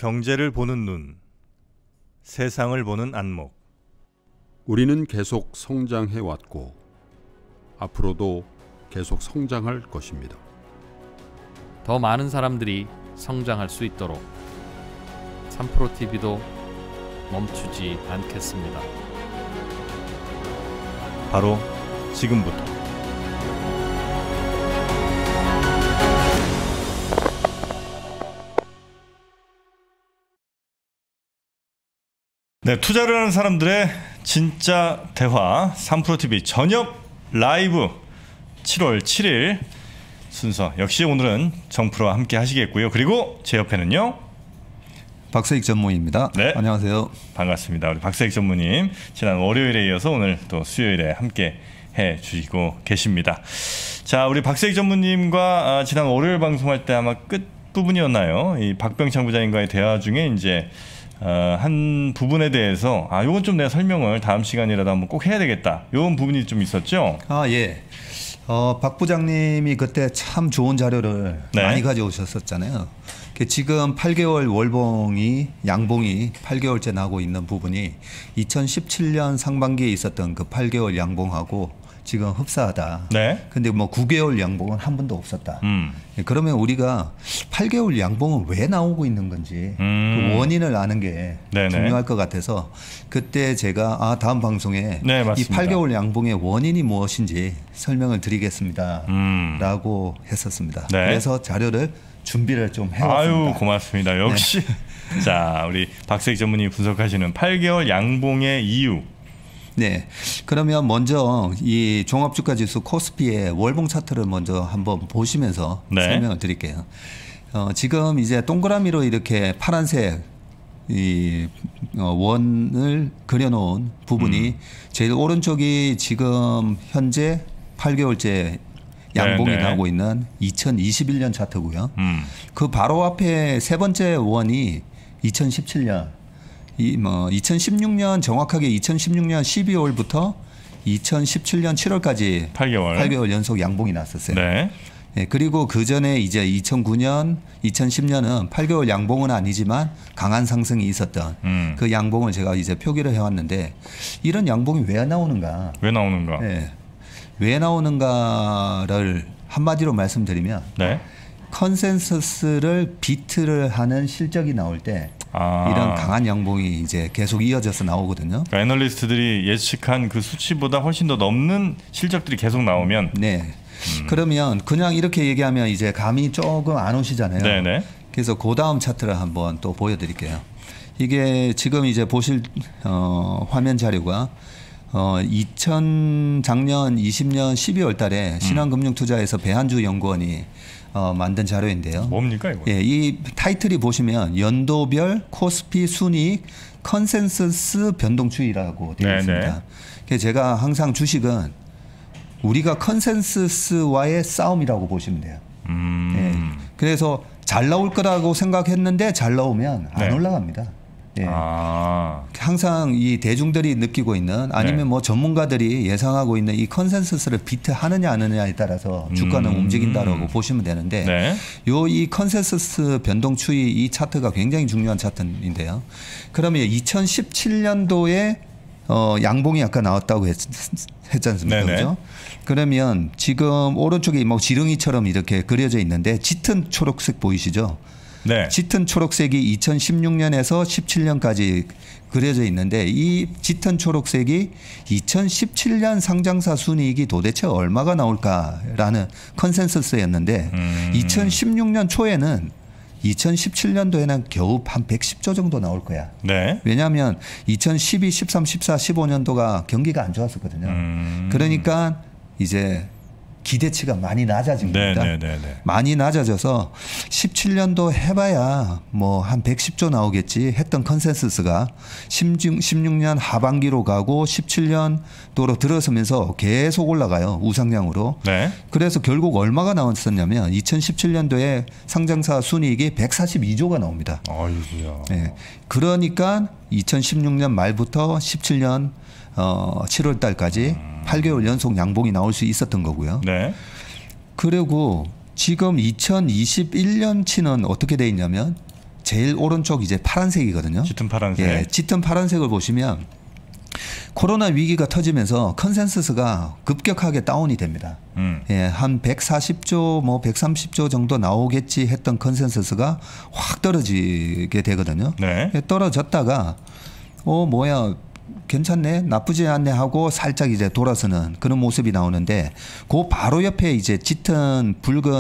경제를 보는 눈, 세상을 보는 안목. 우리는 계속 성장해 왔고 앞으로도 계속 성장할 것입니다. 더 많은 사람들이 성장할 수 있도록 3프로TV도 멈추지 않겠습니다. 바로 지금부터. 네, 투자를 하는 사람들의 진짜 대화 3프로TV 저녁 라이브 7월 7일 순서 역시 오늘은 정프로와 함께 하시겠고요. 그리고 제 옆에는요, 박세익 전무입니다. 네, 안녕하세요. 반갑습니다. 우리 박세익 전무님 지난 월요일에 이어서 오늘 또 수요일에 함께 해주시고 계십니다. 자, 우리 박세익 전무님과 지난 월요일 방송할 때 아마 끝 부분이었나요? 이 박병창 부장님과의 대화 중에 이제 한 부분에 대해서 요건 좀 내가 설명을 다음 시간이라도 한번 꼭 해야 되겠다, 요런 부분이 좀 있었죠? 예. 박 부장님이 그때 참 좋은 자료를 많이 가져오셨었잖아요. 지금 8개월 월봉이 양봉이 8개월째 나고 있는 부분이 2017년 상반기에 있었던 그 8개월 양봉하고 지금 흡사하다. 네. 근데 뭐 9개월 양봉은 한 번도 없었다. 그러면 우리가 8개월 양봉은 왜 나오고 있는 건지 그 원인을 아는 게 중요할 것 같아서 그때 제가 다음 방송에 이 8개월 양봉의 원인이 무엇인지 설명을 드리겠습니다. 라고 했었습니다. 네. 그래서 자료를 준비를 좀 해왔습니다. 아유, 고맙습니다. 역시. 네. 자, 우리 박세익 전문이 분석하시는 8개월 양봉의 이유. 네, 그러면 먼저 이 종합주가지수 코스피의 월봉 차트를 먼저 한번 보시면서 설명을 드릴게요. 지금 이제 동그라미로 이렇게 파란색 이 원을 그려놓은 부분이 제일 오른쪽이 지금 현재 8개월째 양봉이 나고 있는 2021년 차트고요. 그 바로 앞에 세 번째 원이 2017년. 2016년 정확하게 2016년 12월부터 2017년 7월까지 8개월 연속 양봉이 났었어요. 네. 네, 그리고 그 전에 이제 2009년, 2010년은 8개월 양봉은 아니지만 강한 상승이 있었던 그 양봉을 제가 이제 표기를 해왔는데 이런 양봉이 왜 나오는가? 네, 왜 나오는가를 한마디로 말씀드리면 컨센서스를 비트를 하는 실적이 나올 때 이런 강한 양봉이 이제 계속 이어져서 나오거든요. 그러니까 애널리스트들이 예측한 그 수치보다 훨씬 더 넘는 실적들이 계속 나오면 그러면 그냥 이렇게 얘기하면 이제 감이 조금 안 오시잖아요. 네네. 그래서 그 다음 차트를 한번 또 보여드릴게요. 이게 지금 이제 보실 화면 자료가 작년 20년 12월 달에 신한금융투자에서 배한주 연구원이 만든 자료인데요. 뭡니까 이거? 예, 이 타이틀이 보시면 연도별 코스피 순이익 컨센서스 변동 추이라고 되어 있습니다. 그래서 제가 항상 주식은 우리가 컨센서스와의 싸움이라고 보시면 돼요. 예, 그래서 잘 나올 거라고 생각했는데 잘 나오면 안 올라갑니다. 예. 항상 이 대중들이 느끼고 있는 아니면 뭐 전문가들이 예상하고 있는 이 컨센서스를 비트하느냐 안 하느냐에 따라서 주가는 움직인다라고 보시면 되는데 이 컨센서스 변동 추이 이 차트가 굉장히 중요한 차트인데요. 그러면 2017년도에 양봉이 아까 나왔다고 했지 않습니까? 그죠? 그러면 지금 오른쪽에 뭐 지렁이처럼 이렇게 그려져 있는데 짙은 초록색 보이시죠? 네. 짙은 초록색이 2016년에서 17년까지 그려져 있는데 이 짙은 초록색이 2017년 상장사 순이익이 도대체 얼마가 나올까라는 컨센서스였는데 2016년 초에는 2017년도에는 겨우 한 110조 정도 나올 거야. 왜냐하면 2012, 13, 14, 15년도가 경기가 안 좋았었거든요. 그러니까 이제 기대치가 많이 낮아진 겁니다. 많이 낮아져서 17년도 해봐야 뭐 한 110조 나오겠지 했던 컨센서스가 16년 하반기로 가고 17년도로 들어서면서 계속 올라가요. 우상향으로. 그래서 결국 얼마가 나왔었냐면 2017년도에 상장사 순이익이 142조가 나옵니다. 네. 그러니까 2016년 말부터 17년 7월 달까지 8개월 연속 양봉이 나올 수 있었던 거고요. 그리고 지금 2021년치는 어떻게 돼 있냐면 제일 오른쪽 이제 파란색이거든요. 짙은 파란색. 예, 짙은 파란색을 보시면 코로나 위기가 터지면서 컨센서스가 급격하게 다운이 됩니다. 예, 한 140조, 뭐 130조 정도 나오겠지 했던 컨센서스가 확 떨어지게 되거든요. 네. 예, 떨어졌다가 뭐야 괜찮네, 나쁘지 않네 하고 살짝 이제 돌아서는 그런 모습이 나오는데 그 바로 옆에 이제 짙은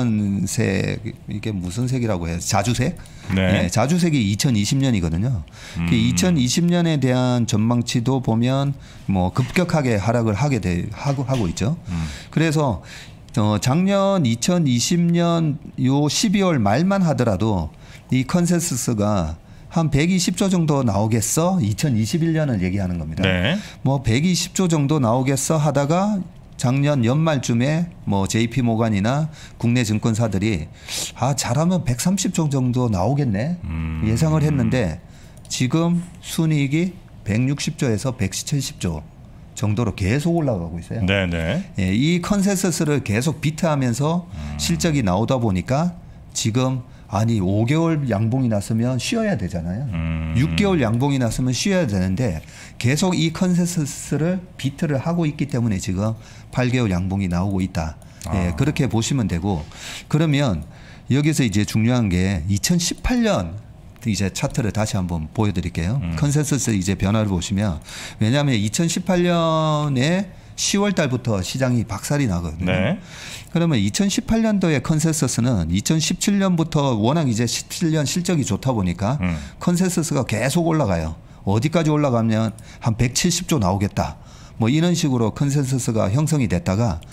붉은색, 이게 무슨 색이라고 해요? 자주색? 네. 예, 자주색이 2020년이거든요. 2020년에 대한 전망치도 보면 뭐 급격하게 하락을 하고 있죠. 그래서 작년 2020년 요 12월 말만 하더라도 이 컨센서스가 한 120조 정도 나오겠어? 2021년을 얘기하는 겁니다. 네. 뭐 120조 정도 나오겠어 하다가 작년 연말쯤에 뭐 JP 모간이나 국내 증권사들이 잘하면 130조 정도 나오겠네 예상을 했는데 지금 순이익이 160조에서 170조 정도로 계속 올라가고 있어요. 네네. 예, 이 컨센서스를 계속 비트하면서 실적이 나오다 보니까 지금 5개월 양봉이 났으면 쉬어야 되잖아요. 6개월 양봉이 났으면 쉬어야 되는데 계속 이 컨센서스를 비트를 하고 있기 때문에 지금 8개월 양봉이 나오고 있다. 예, 그렇게 보시면 되고, 그러면 여기서 이제 중요한 게 2018년 이제 차트를 다시 한번 보여드릴게요. 컨센서스 이제 변화를 보시면, 왜냐하면 2018년에 10월 달부터 시장이 박살이 나거든요. 네. 그러면 2018년도의 컨센서스는 2017년부터 워낙 이제 17년 실적이 좋다 보니까 컨센서스가 계속 올라가요. 어디까지 올라가면 한 170조 나오겠다. 뭐 이런 식으로 컨센서스가 형성이 됐다가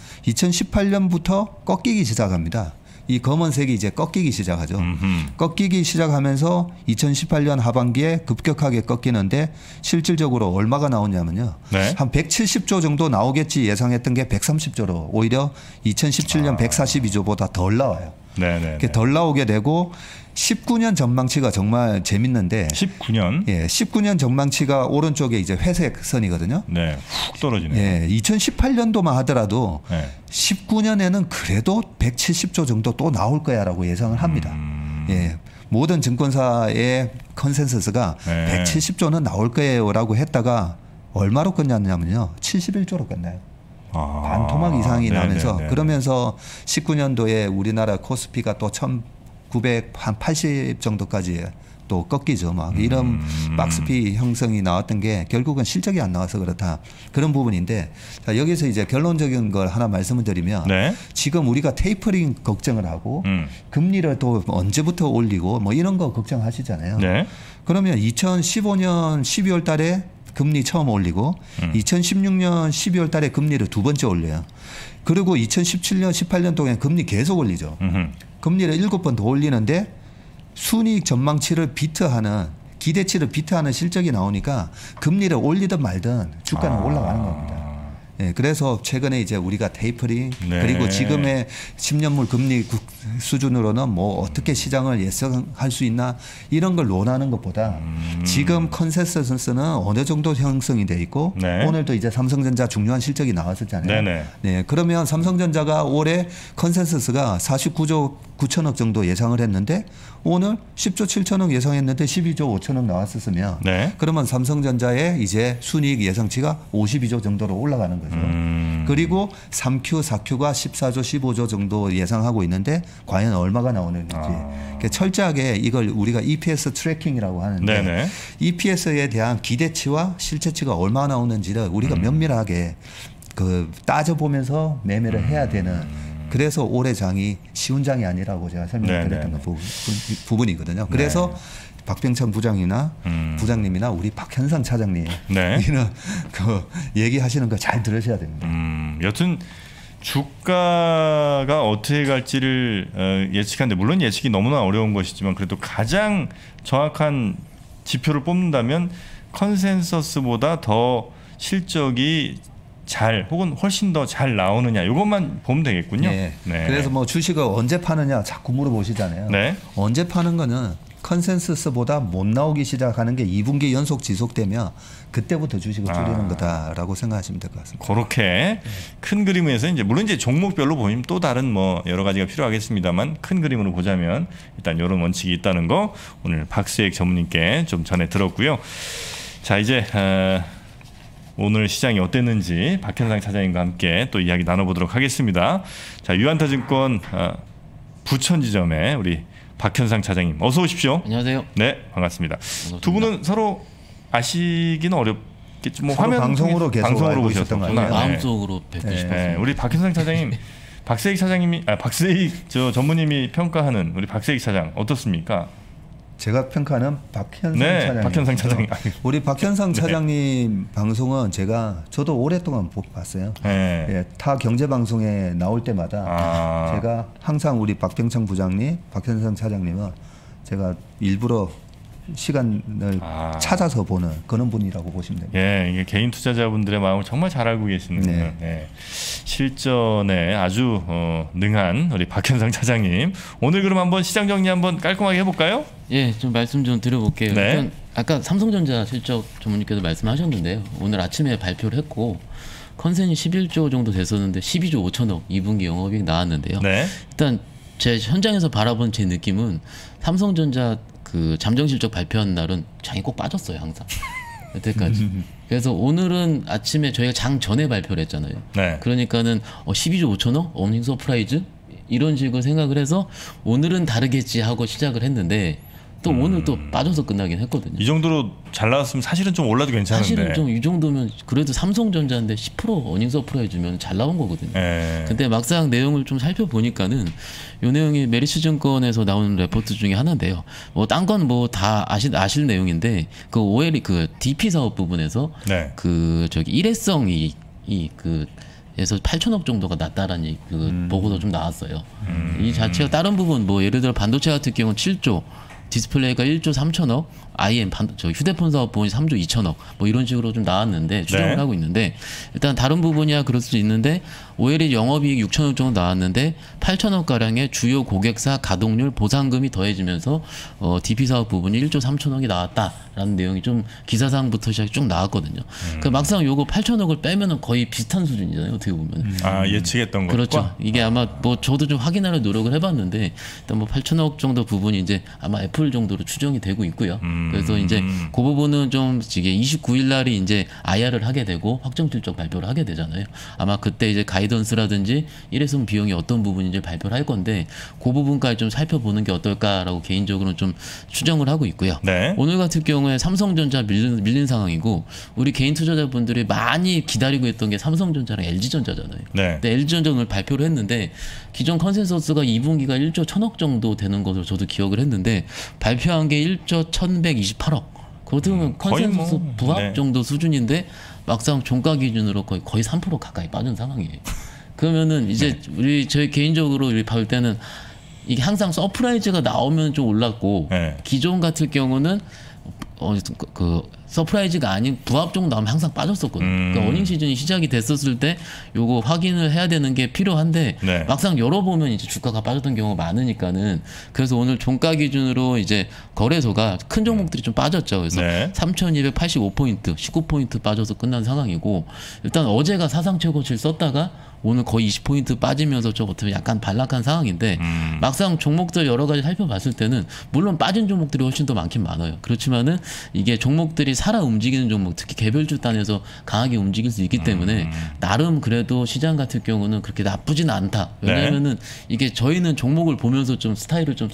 2018년부터 꺾이기 시작합니다. 이 검은색이 이제 꺾이기 시작하죠. 꺾이기 시작하면서 2018년 하반기에 급격하게 꺾이는데 실질적으로 얼마가 나오냐면요. 네. 한 170조 정도 나오겠지 예상했던 게 130조로 오히려 2017년 142조보다 덜 나와요. 이렇게 덜 나오게 되고 19년 전망치가 정말 재밌는데 19년? 예, 19년 전망치가 오른쪽에 이제 회색 선이거든요. 네, 훅 떨어지네요. 예, 2018년도만 하더라도 19년에는 그래도 170조 정도 또 나올 거야라고 예상을 합니다. 예, 모든 증권사의 컨센서스가 170조는 나올 거예요라고 했다가 얼마로 끝났냐면요, 71조로 끝나요. 반토막 이상이 나면서 그러면서 19년도에 우리나라 코스피가 또 1980 정도까지 또 꺾이죠. 막 이런 박스피 형성이 나왔던 게 결국은 실적이 안 나와서 그렇다. 그런 부분인데, 자, 여기서 이제 결론적인 걸 하나 말씀을 드리면 지금 우리가 테이퍼링 걱정을 하고 금리를 또 언제부터 올리고 뭐 이런 거 걱정하시잖아요. 그러면 2015년 12월 달에 금리 처음 올리고 2016년 12월 달에 금리를 두 번째 올려요. 그리고 2017년 18년 동안 금리 계속 올리죠. 금리를 7번 더 올리는데 순이익 전망치를 비트하는, 기대치를 비트하는 실적이 나오니까 금리를 올리든 말든 주가는 올라가는 겁니다. 예, 그래서 최근에 이제 우리가 테이퍼링 그리고 지금의 10년물 금리 수준으로는 뭐 어떻게 시장을 예상할 수 있나 이런 걸 논하는 것보다 지금 컨센서스는 어느 정도 형성이 돼 있고 오늘도 이제 삼성전자 중요한 실적이 나왔었잖아요. 네, 그러면 삼성전자가 올해 컨센서스가 49조 9천억 정도 예상을 했는데 오늘 10조 7천억 예상했는데 12조 5천억 나왔었으면 그러면 삼성전자의 이제 순이익 예상치가 52조 정도로 올라가는 거죠. 그리고 3Q, 4Q가 14조, 15조 정도 예상하고 있는데 과연 얼마가 나오는지 철저하게 이걸 우리가 EPS 트래킹이라고 하는데 EPS에 대한 기대치와 실제치가 얼마나 나오는지를 우리가 면밀하게 따져보면서 매매를 해야 되는, 그래서 올해 장이 쉬운 장이 아니라고 제가 설명드렸던 부분이거든요. 그래서 박병창 부장이나 부장님이나 우리 박현상 차장님 이런 얘기하시는 거 잘 들으셔야 됩니다. 여튼 주가가 어떻게 갈지를 예측하는데, 물론 예측이 너무나 어려운 것이지만 그래도 가장 정확한 지표를 뽑는다면 컨센서스보다 더 실적이 혹은 훨씬 더 잘 나오느냐, 이것만 보면 되겠군요. 그래서 뭐 주식을 언제 파느냐 자꾸 물어보시잖아요. 언제 파는 거는 컨센서스보다 못 나오기 시작하는 게 2분기 연속 지속되면 그때부터 주식을 줄이는 거다라고 생각하시면 될 것 같습니다. 그렇게 큰 그림에서 이제 물론 이제 종목별로 보면 또 다른 뭐 여러 가지가 필요하겠습니다만 큰 그림으로 보자면 일단 이런 원칙이 있다는 거 오늘 박수익 전무님께 좀 전해 들었고요. 자 이제 오늘 시장이 어땠는지 박현상 차장님과 함께 또 이야기 나눠보도록 하겠습니다. 자 유한타증권 부천지점에 우리 박현상 차장님 어서 오십시오. 안녕하세요. 네 반갑습니다. 반갑습니다. 두 분은 서로 아시기는 어렵겠죠. 뭐 서로 화면 방송으로 계속 방송으로 알고 있었던 거 보셨구나. 아니에요? 마음속으로 뵙고 싶었어요. 네, 우리 박현상 차장님, 박세익 차장님이 박세익 전무님이 평가하는 우리 박세익 차장 어떻습니까? 제가 평가하는 박현상 네, 차장님. 박현상 차장님. 우리 박현상 네. 차장님 방송은 저도 오랫동안 봤어요. 네. 예, 타 경제 방송에 나올 때마다 제가 항상 우리 박병창 부장님, 박현상 차장님은 제가 일부러 시간을 찾아서 보는 그런 분이라고 보시면 됩니다. 예, 이게 개인 투자자분들의 마음을 정말 잘 알고 계시는 네. 네. 실전에 아주 능한 우리 박현상 차장님. 오늘 그럼 한번 시장 정리 한번 깔끔하게 해볼까요? 예, 좀 말씀 좀 드려볼게요. 네. 일단 아까 삼성전자 실적 전문님께서 말씀하셨는데요. 오늘 아침에 발표를 했고 컨센이 11조 정도 됐었는데 12조 5천억 2분기 영업이익 나왔는데요. 네. 일단 제 현장에서 바라본 제 느낌은 삼성전자 그 잠정 실적 발표한 날은 장이 꼭 빠졌어요 항상 여태까지. 그래서 오늘은 아침에 저희가 장 전에 발표를 했잖아요. 네. 그러니까는 12조 5천억 어닝 서프라이즈 이런 식으로 생각을 해서 오늘은 다르겠지 하고 시작을 했는데 또 오늘 또 빠져서 끝나긴 했거든요. 이 정도로 잘 나왔으면 사실은 좀 올라도 괜찮은데. 사실은 좀 이 정도면 그래도 삼성전자인데 10% 어닝 서프라이즈면 잘 나온 거거든요. 예. 근데 막상 내용을 좀 살펴보니까는 요 내용이 메리츠 증권에서 나오는 레포트 중에 하나인데요. 뭐 딴 건 뭐 다 아실 내용인데 그 OL이 그 DP 사업 부분에서 네. 그 저기 일회성이 에서 8천억 정도가 낮다라는 보고도 좀 나왔어요. 이 자체가 다른 부분 뭐 예를 들어 반도체 같은 경우는 7조, 디스플레이가 1조 3천억, IM 저 휴대폰 사업 부분이 3조 2천억 뭐 이런 식으로 좀 나왔는데 추정을 네. 하고 있는데 일단 다른 부분이야 그럴 수도 있는데 OL이 영업이익 6천억 정도 나왔는데 8천억 가량의 주요 고객사 가동률 보상금이 더해지면서 DP 사업 부분이 1조 3천억이 나왔다라는 내용이 좀 기사상부터 시작이 쭉 나왔거든요. 그 막상 요거 8천억을 빼면은 거의 비슷한 수준이잖아요 어떻게 보면. 예측했던 것과. 그렇죠. 이게 아마 뭐 저도 좀 확인하려 노력을 해봤는데 일단 뭐 8천억 정도 부분이 이제 아마 애플 정도로 추정이 되고 있고요. 그래서 이제 그 부분은 좀 이게 29일 날이 이제 IR을 하게 되고 확정 실적 발표를 하게 되잖아요. 아마 그때 이제 가이던스라든지 일회성 비용이 어떤 부분인지 발표를 할 건데 그 부분까지 좀 살펴보는 게 어떨까라고 개인적으로는 좀 추정을 하고 있고요. 네. 오늘 같은 경우에 삼성전자 밀린 상황이고 우리 개인 투자자분들이 많이 기다리고 있던 게 삼성전자랑 LG전자잖아요. 네. 근데 LG전자를 발표를 했는데 기존 컨센서스가 2분기가 1조 1천억 정도 되는 것으로 저도 기억을 했는데 발표한 게 1조 1128억. 그렇게 보면 컨센서스 뭐, 부합 네. 정도 수준인데 막상 종가 기준으로 거의 3% 가까이 빠진 상황이에요. 그러면은 이제 저희 개인적으로 우리 볼 때는 이게 항상 서프라이즈가 나오면 좀 올랐고 네. 기존 같은 경우는 그 서프라이즈가 아닌 부합 정도 나오면 항상 빠졌었거든요. 그러니까 어닝 시즌이 시작이 됐었을 때 요거 확인을 해야 되는 게 필요한데 네. 막상 열어보면 이제 주가가 빠졌던 경우가 많으니까는 그래서 오늘 종가 기준으로 이제 거래소가 큰 종목들이 좀 빠졌죠. 그래서 네. 3,285포인트, 19포인트 빠져서 끝난 상황이고 일단 어제가 사상 최고치를 썼다가 오늘 거의 20포인트 빠지면서 좀 어떻게 약간 반락한 상황인데 막상 종목들 여러 가지 살펴봤을 때는 물론 빠진 종목들이 훨씬 더 많긴 많아요. 그렇지만은 이게 종목들이 살아 움직이는 종목 특히 개별주 단에서 강하게 움직일 수 있기 때문에 나름 그래도 시장 같은 경우는 그렇게 나쁘진 않다. 왜냐하면은 이게 저희는 종목을 보면서 좀 스타일을 좀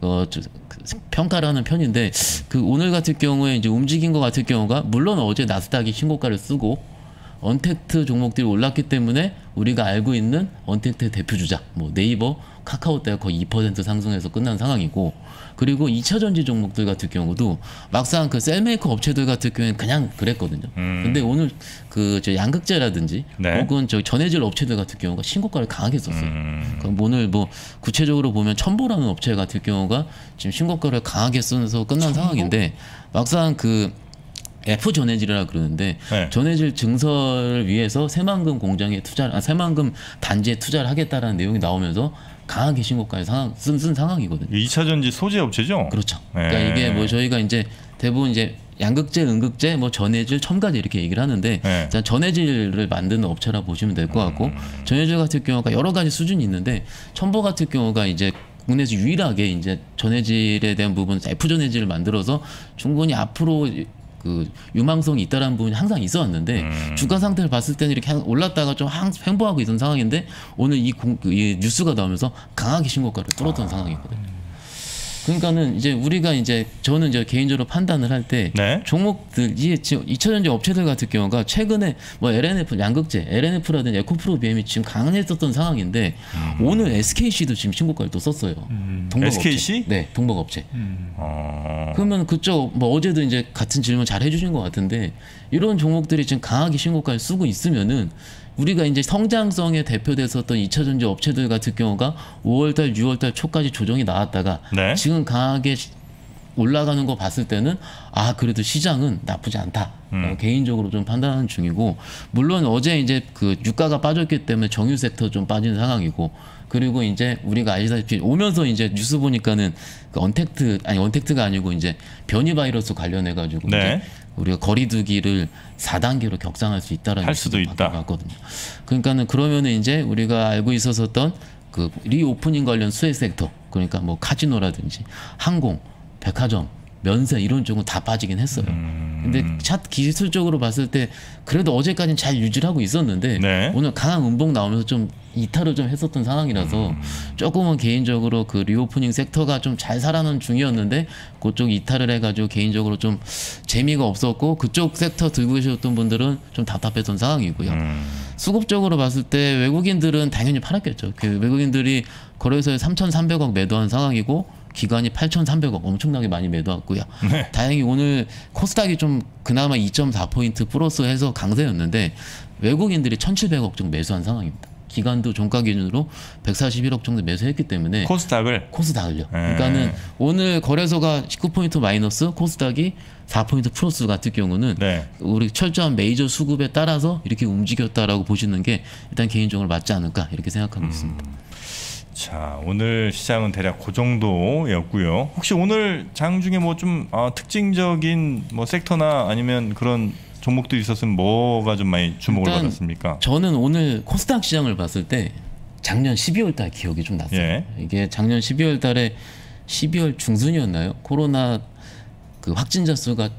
평가를 하는 편인데 그 오늘 같은 경우에 이제 움직인 것 같은 경우가 물론 어제 나스닥이 신고가를 쓰고 언택트 종목들이 올랐기 때문에 우리가 알고 있는 언택트 대표주자 뭐 네이버, 카카오때가 거의 2% 상승해서 끝난 상황이고 그리고 2차 전지 종목들 같은 경우도 막상 그 셀메이커 업체들 같은 경우에는 그냥 그랬거든요. 근데 오늘 그 저 양극재라든지 네. 혹은 저 전해질 업체들 같은 경우가 신고가를 강하게 썼어요. 그럼 오늘 뭐 구체적으로 보면 첨보라는 업체 같은 경우가 지금 신고가를 강하게 쓰면서 끝난 상황인데 막상 그 F 전해질이라 그러는데 네. 전해질 증설을 위해서 새만금 공장에 새만금 단지에 투자를 하겠다라는 내용이 나오면서 강하게 신고가에 쓴 상황이거든요. 2차 전지 소재 업체죠? 그렇죠. 네. 그러니까 이게 뭐 저희가 이제 대부분 이제 양극재, 음극재, 뭐 전해질, 첨가제 이렇게 얘기를 하는데 네. 전해질을 만드는 업체라 보시면 될 것 같고 전해질 같은 경우가 여러 가지 수준이 있는데 첨보 같은 경우가 이제 국내에서 유일하게 이제 전해질에 대한 부분 F 전해질을 만들어서 충분히 앞으로 그 유망성이 있다라는 부분이 항상 있어왔는데 주가 상태를 봤을 때는 이렇게 올랐다가 좀 횡보하고 있던 상황인데 오늘 이 뉴스가 나오면서 강하게 신고가를 뚫었던 상황이거든요. 그러니까는 이제 우리가 이제 저는 이제 개인적으로 판단을 할 때 네. 종목들 이 지금 2차전지 업체들 같은 경우가 최근에 뭐 LNF 양극재, LNF라든지 에코프로비엠이 지금 강했었던 상황인데 오늘 SKC도 지금 신고가를 또 썼어요. 동박업체. SKC? 네, 동박업체. 그러면 그쪽 뭐 어제도 이제 같은 질문 잘 해주신 것 같은데 이런 종목들이 지금 강하게 신고가를 쓰고 있으면은 우리가 이제 성장성에 대표됐었던 2차전지 업체들 같은 경우가 5월달, 6월달 초까지 조정이 나왔다가 네. 지금 강하게 올라가는 거 봤을 때는 아 그래도 시장은 나쁘지 않다. 개인적으로 좀 판단하는 중이고 물론 어제 이제 그 유가가 빠졌기 때문에 정유 섹터 좀 빠진 상황이고 그리고 이제 우리가 아시다시피 오면서 이제 뉴스 보니까는 그 언택트가 아니고 이제 변이 바이러스 관련해 가지고 네. 이제 우리가 거리두기를 4단계로 격상할 수 있다라는 할 수도 있다. 거든요. 그러니까는 그러면은 이제 우리가 알고 있었던 그 리오프닝 관련 수혜 섹터 그러니까 뭐 카지노라든지 항공, 백화점, 면세 이런 쪽은 다 빠지긴 했어요. 근데 차트 기술적으로 봤을 때 그래도 어제까지는 잘 유지를 하고 있었는데 네. 오늘 강한 음봉 나오면서 좀 이탈을 좀 했었던 상황이라서 조금은 개인적으로 그 리오프닝 섹터가 좀 잘 살아난 중이었는데 그쪽 이탈을 해가지고 개인적으로 좀 재미가 없었고 그쪽 섹터 들고 계셨던 분들은 좀 답답했던 상황이고요. 수급적으로 봤을 때 외국인들은 당연히 팔았겠죠. 그 외국인들이 거래소에 3,300억 매도한 상황이고 기관이 8,300억 엄청나게 많이 매도했고요. 네. 다행히 오늘 코스닥이 좀 그나마 2.4포인트 플러스해서 강세였는데 외국인들이 1,700억 정도 매수한 상황입니다. 기관도 종가 기준으로 141억 정도 매수했기 때문에 코스닥을요. 그러니까는 오늘 거래소가 19포인트 마이너스 코스닥이 4포인트 플러스 같은 경우는 네. 우리 철저한 메이저 수급에 따라서 이렇게 움직였다라고 보시는 게 일단 개인적으로 맞지 않을까 이렇게 생각하고 있습니다. 자, 오늘 시장은 대략 그 정도였고요. 혹시 오늘 장 중에 뭐 좀 특징적인 뭐 섹터나 아니면 그런 종목들이 있었으면 뭐가 좀 많이 주목을 받았습니까? 저는 오늘 코스닥 시장을 봤을 때 작년 12월 달 기억이 좀 났어요. 예. 이게 작년 12월 달에 12월 중순이었나요? 코로나 그 확진자 수가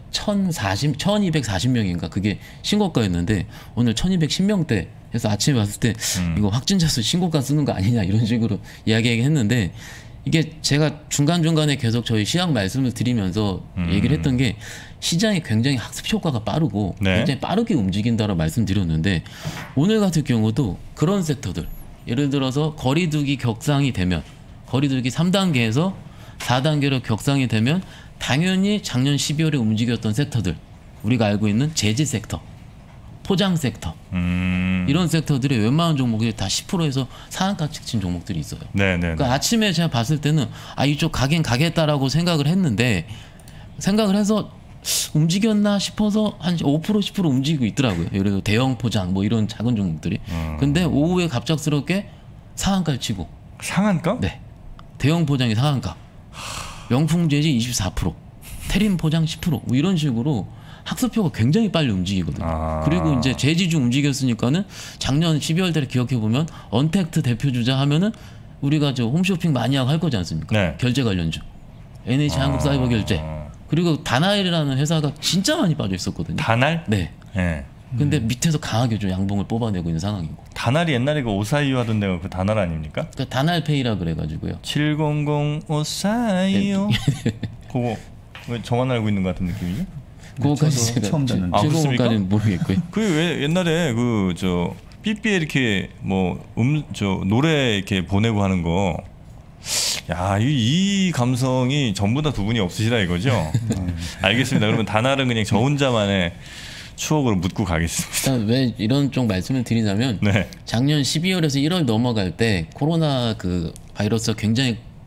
1240명인가 그게 신고가였는데 오늘 1210명대 해서 아침에 봤을 때 이거 확진자 수 신고가 쓰는 거 아니냐 이런 식으로 이야기했는데 이게 제가 중간중간에 계속 저희 시황 말씀을 드리면서 얘기를 했던 게 시장이 굉장히 학습 효과가 빠르고 네. 굉장히 빠르게 움직인다라고 말씀드렸는데 오늘 같은 경우도 그런 섹터들 예를 들어서 거리두기 격상이 되면 거리두기 3단계에서 4단계로 격상이 되면 당연히 작년 12월에 움직였던 섹터들 우리가 알고 있는 제지 섹터 포장 섹터 이런 섹터들이 웬만한 종목이 다 10%에서 상한가 찍힌 종목들이 있어요. 그러니까 아침에 제가 봤을 때는 아 이쪽 가긴 가겠다라고 생각을 했는데 생각을 해서 움직였나 싶어서 한 5% 10% 움직이고 있더라고요. 예를 들어 대형 포장 뭐 이런 작은 종목들이. 근데 오후에 갑작스럽게 상한가를 치고. 상한가? 네. 대형 포장이 상한가. 명품 재지 24%, 테린 포장 10% 뭐 이런 식으로. 학습표가 굉장히 빨리 움직이거든요. 그리고 이제 재지주 움직였으니까는 작년 12월 달에 기억해 보면 언택트 대표 주자 하면은 우리가 저 홈쇼핑 많이 하고 할 거지 않습니까? 네. 결제 관련주, NH 한국사이버결제 그리고 다날이라는 회사가 진짜 많이 빠져 있었거든요. 다날? 네. 네. 근데 밑에서 강하게 좀 양봉을 뽑아내고 있는 상황이고. 다날이 옛날에 그 오사이유 하던 데가 그 다날 아닙니까? 그러니까 다날페이라 그래가지고요. 700 오사이유. 그거 왜 저만 알고 있는 것 같은 느낌이죠? 그거까지 제가 처음 듣는데. 그거까지는 모르겠고요. 그 왜 옛날에 그 저 삐삐에 이렇게 뭐 저 노래 이렇게 보내고 하는 거. 야, 이 감성이 전부 다 두 분이 없으시다 이거죠? 알겠습니다. 그러면 다날은 그냥 저 혼자만의 추억으로 묻고 가겠습니다. 일단 왜 이런 쪽 말씀을 드리자면 네. 작년 12월에서 1월 넘어갈 때 코로나 그 바이러스가 굉장히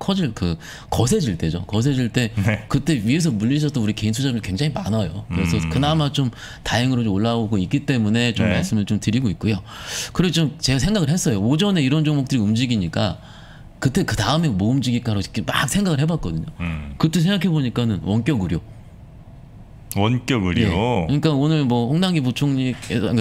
거세질 때죠. 거세질 때 네. 그때 위에서 물리셨던 우리 개인 투자자들 굉장히 많아요. 그래서 그나마 좀 다행으로 좀 올라오고 있기 때문에 좀 네. 말씀을 좀 드리고 있고요. 그리고 좀 제가 생각을 했어요. 오전에 이런 종목들이 움직이니까 그때 그 다음에 뭐 움직일까로 이렇게 막 생각을 해봤거든요. 그때 생각해 보니까는 원격 의료. 원격 의료. 예. 그러니까 오늘 뭐 홍당기 부총리께서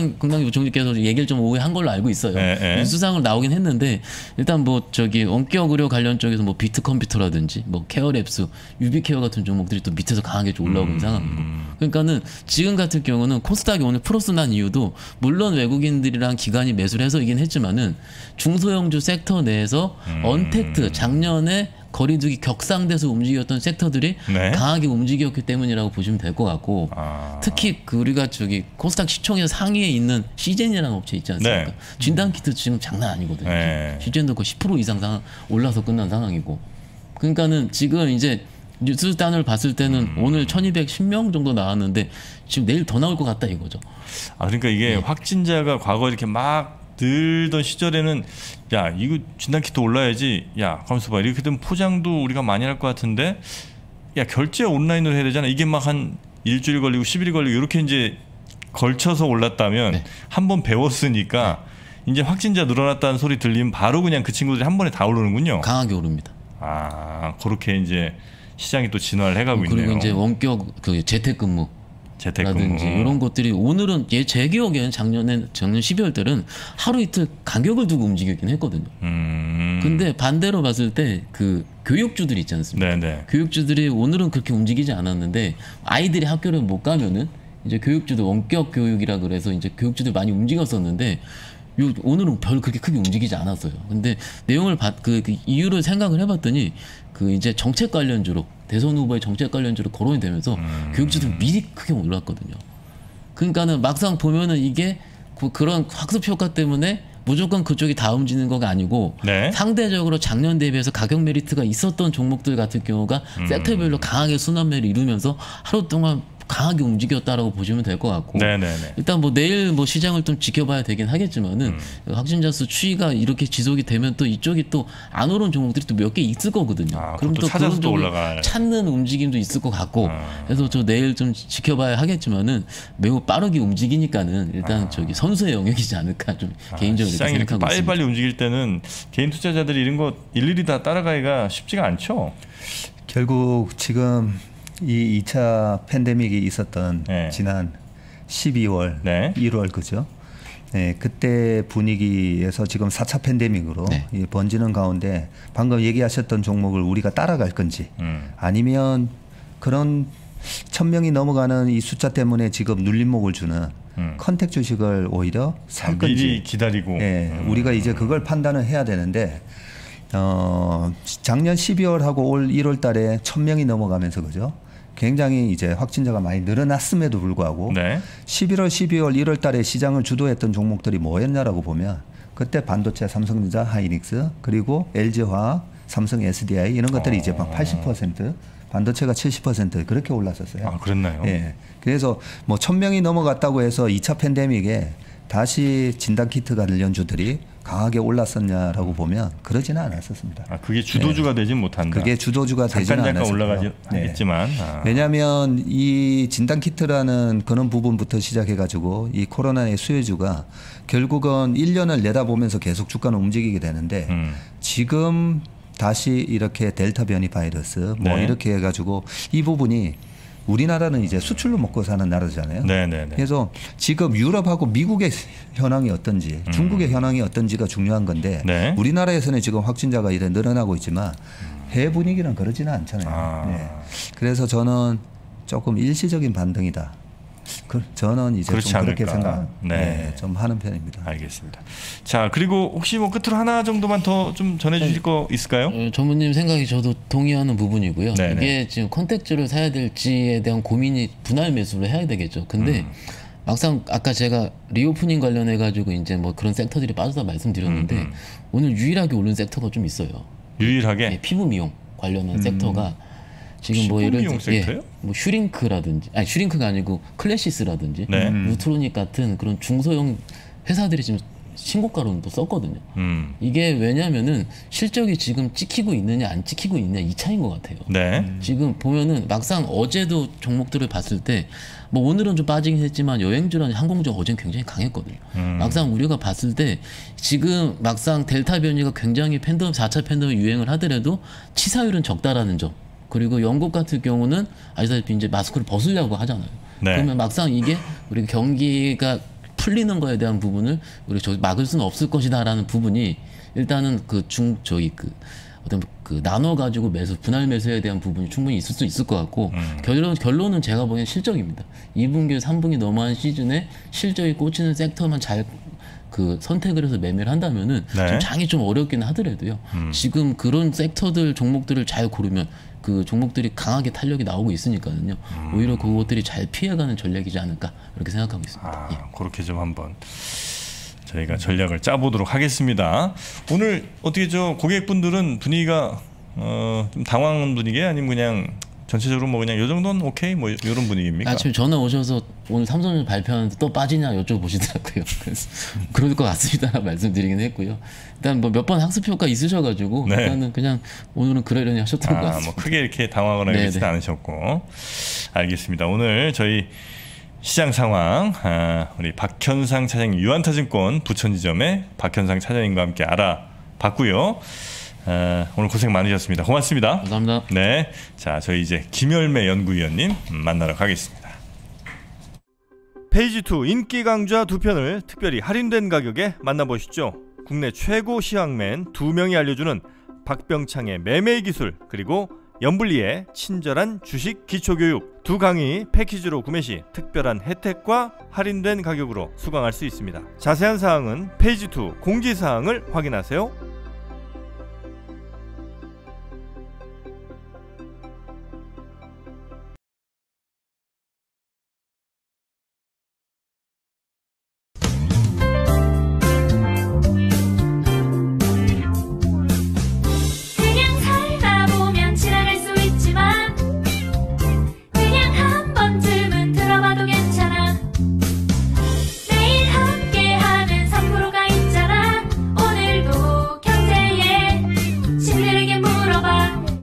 얘기를 좀 오해 한 걸로 알고 있어요. 뉴스상으로 나오긴 했는데 일단 뭐 저기 원격 의료 관련 쪽에서 뭐 비트컴퓨터라든지 뭐 케어랩스, 유비케어 같은 종목들이 또 밑에서 강하게 좀 올라오고 있는 상황이고. 그러니까는 지금 같은 경우는 코스닥이 오늘 플러스 난 이유도 물론 외국인들이랑 기관이 매수를 해서이긴 했지만은 중소형주 섹터 내에서 언택트 작년에 거리두기 격상돼서 움직였던 섹터들이 네. 강하게 움직였기 때문이라고 보시면 될 것 같고 특히 그 우리가 저기 코스닥 시총에서 상위에 있는 시젠이라는 업체 있지 않습니까? 네. 진단키트 지금 장난 아니거든요. 네. 시젠도 거의 10% 이상 올라서 끝난 상황이고 그러니까는 지금 이제 뉴스단을 봤을 때는 오늘 1210명 정도 나왔는데 지금 내일 더 나올 것 같다 이거죠. 그러니까 이게 확진자가 과거 이렇게 막 늘던 시절에는 야 이거 진단키트 올라야지 야 가만있어 봐 이렇게 되면 포장도 우리가 많이 할 것 같은데 야 결제 온라인으로 해야 되잖아. 이게 막 한 일주일 걸리고 10일이 걸리고 이렇게 이제 걸쳐서 올랐다면 한 번 배웠으니까 이제 확진자 늘어났다는 소리 들리면 바로 그냥 그 친구들이 한 번에 다 오르는군요. 강하게 오릅니다. 그렇게 이제 시장이 또 진화를 해가고 있네요. 그리고 이제 원격 그 재택근무 라든지 이런 것들이 오늘은 제 기억에는 작년 12월 달은 하루 이틀 간격을 두고 움직이긴 했거든요. 근데 반대로 봤을 때 그 교육주들이 있지 않습니까? 네네. 교육주들이 오늘은 그렇게 움직이지 않았는데 아이들이 학교를 못 가면은 이제 교육주들 원격 교육이라 그래서 이제 교육주들 많이 움직였었는데 오늘은 별 그렇게 크게 움직이지 않았어요. 근데 내용을 그 이유를 생각을 해봤더니 그 이제 정책 관련주로 대선 후보의 정책 관련주로 거론이 되면서 교육주들 미리 크게 올랐거든요. 그러니까는 막상 보면은 이게 그런 학습 효과 때문에 무조건 그쪽이 다 움직이는 거가 아니고 상대적으로 작년 대비해서 가격 메리트가 있었던 종목들 같은 경우가 섹터별로 강하게 순환매를 이루면서 하루 동안 강하게 움직였다라고 보시면 될 것 같고 일단 뭐 내일 뭐 시장을 좀 지켜봐야 되긴 하겠지만은 확진자 수 추이가 이렇게 지속이 되면 또 이쪽이 또 안 오른 종목들이 또 몇 개 있을 거거든요. 그럼 또 그런 쪽을 찾는 움직임도 있을 것 같고 그래서 저 내일 좀 지켜봐야 하겠지만은 매우 빠르게 움직이니까는 일단 저기 선수의 영역이지 않을까 좀 개인적으로 시장이 생각하고 이렇게 있습니다. 빨리 움직일 때는 개인 투자자들이 이런 거 일일이 다 따라가기가 쉽지가 않죠. 결국 지금 이 2차 팬데믹이 있었던 지난 12월, 1월 그죠? 네, 그때 분위기에서 지금 4차 팬데믹으로 번지는 가운데 방금 얘기하셨던 종목을 우리가 따라갈 건지 아니면 그런 1000명이 넘어가는 이 숫자 때문에 지금 눌림목을 주는 컨택 주식을 오히려 살 건지 미리 기다리고 우리가 이제 그걸 판단을 해야 되는데 작년 12월하고 올 1월 달에 1000명이 넘어가면서 그죠? 굉장히 이제 확진자가 많이 늘어났음에도 불구하고 11월, 12월, 1월 달에 시장을 주도했던 종목들이 뭐였냐라고 보면 그때 반도체, 삼성전자, 하이닉스 그리고 LG화학, 삼성 SDI 이런 것들이 이제 막 80% 반도체가 70% 그렇게 올랐었어요. 그랬나요? 예. 그래서 뭐 1000명이 넘어갔다고 해서 2차 팬데믹에 다시 진단키트 관련주들이 강하게 올랐었냐라고 보면 그러지는 않았었습니다. 그게 주도주가 되진 못한다. 그게 주도주가 되지는 않았어요. 잠깐 올라가겠지만. 왜냐하면 이 진단키트라는 그런 부분부터 시작해가지고 이 코로나의 수혜주가 결국은 1년을 내다보면서 계속 주가는 움직이게 되는데 지금 다시 이렇게 델타 변이 바이러스 뭐 이렇게 해가지고 이 부분이 우리나라는 이제 수출로 먹고 사는 나라잖아요. 그래서 지금 유럽하고 미국의 현황이 어떤지 중국의 현황이 어떤지가 중요한 건데 우리나라에서는 지금 확진자가 이래 늘어나고 있지만 해외 분위기는 그러지는 않잖아요. 그래서 저는 조금 일시적인 반등이다. 저는 이제 좀 그렇게 생각 좀 하는 편입니다. 알겠습니다. 자, 그리고 혹시 뭐 끝으로 하나 정도만 더 좀 전해주실 거 있을까요? 전무님 생각이 저도 동의하는 부분이고요. 이게 지금 컨택트를 사야 될지에 대한 고민이 분할 매수를 해야 되겠죠. 근데 막상 아까 제가 리오프닝 관련해 가지고 이제 뭐 그런 섹터들이 빠져서 말씀드렸는데 오늘 유일하게 오른 섹터가 좀 있어요. 유일하게? 피부 미용 관련한 섹터가 지금 뭐 예를 들어 뭐 슈링크라든지 아니 슈링크가 아니고 클래시스라든지 루트로닉 같은 그런 중소형 회사들이 지금 신고가로는 또 썼거든요. 이게 왜냐면은 실적이 지금 찍히고 있느냐 안 찍히고 있느냐 이 차이인 것 같아요. 네. 지금 보면은 막상 어제도 종목들을 봤을 때 뭐 오늘은 좀 빠지긴 했지만 여행주랑 항공주 어제는 굉장히 강했거든요. 막상 우리가 봤을 때 지금 막상 델타 변이가 굉장히 4차 팬데믹 유행을 하더라도 치사율은 적다라는 점. 그리고 영국 같은 경우는 아시다시피 이제 마스크를 벗으려고 하잖아요. 네. 그러면 막상 이게 우리 경기가 풀리는 거에 대한 부분을 우리 막을 수는 없을 것이다라는 부분이 일단은 어떤 나눠 가지고 분할 매수에 대한 부분이 충분히 있을 수 있을 것 같고 결론은 제가 보기엔 실적입니다. 2분기, 3분기 넘어간 시즌에 실적이 꽂히는 섹터만 잘 선택을 해서 매매를 한다면은 네. 좀 장이 좀 어렵긴 하더라도요. 지금 그런 섹터들 종목들을 잘 고르면 그 종목들이 강하게 탄력이 나오고 있으니까요. 오히려 그것들이 잘 피해가는 전략이지 않을까 이렇게 생각하고 있습니다. 예. 그렇게 좀 한번 저희가 전략을 짜보도록 하겠습니다. 오늘 어떻게 고객분들은 분위기가 좀 당황한 분위기예요? 아니면 그냥 전체적으로 뭐 그냥 요 정도는 오케이 뭐 이런 분위기입니까? 아침에 전화 오셔서 오늘 삼성전자 발표하는데 또 빠지냐 여쭤보시더라고요. 그래서 그럴 것 같습니다라고 말씀드리긴 했고요. 일단 뭐 몇 번 학습 효과 있으셔가지고 네. 일단은 그냥 오늘은 그러려니 하셨던 것 같습니다. 뭐 크게 이렇게 당황을 하지는 않으셨고 알겠습니다. 오늘 저희 시장 상황 우리 박현상 차장님 유한타증권 부천지점의 박현상 차장님과 함께 알아봤고요. 오늘 고생 많으셨습니다. 고맙습니다. 감사합니다. 네, 자 저희 이제 김열매 연구위원님 만나러 가겠습니다. 페이지 2 인기 강좌 2편을 특별히 할인된 가격에 만나보시죠. 국내 최고 시황맨 2명이 알려주는 박병창의 매매 기술 그리고 연불리의 친절한 주식 기초교육 두 강의 패키지로 구매 시 특별한 혜택과 할인된 가격으로 수강할 수 있습니다. 자세한 사항은 페이지 2 공지사항을 확인하세요.